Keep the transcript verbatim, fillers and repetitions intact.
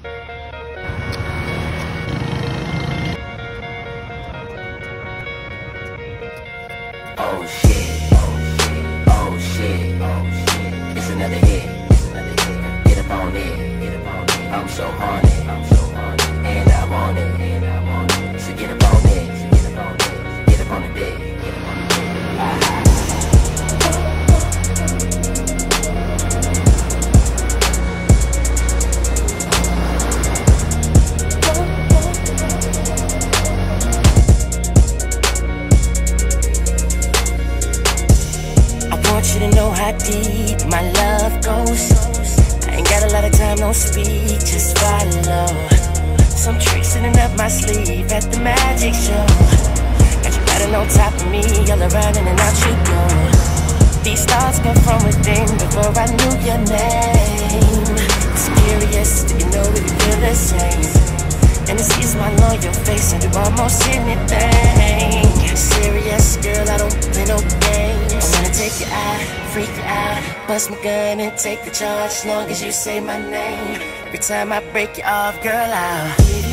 Oh shit, oh shit, oh shit, oh shit. It's another hit, it's another hit. Get up on it, get up on it. I'm so horny, I'm so horny, and I want it, and I want it. So get up on it, so get up on it, get up on the dick, get up on the dick. Ah. You to know how deep my love goes. I ain't got a lot of time, no speak, just follow. Some tricks sitting up my sleeve at the magic show. Got you riding on top of me, all around in and out you go. These thoughts come from within before I knew your name. It's curious, do you know we feel the same? And it sees my on your face and do almost anything. Serious, girl, I don't play no games. I wanna take you out, freak you out, bust my gun and take the charge as long as you say my name. Every time I break you off, girl, I'll give you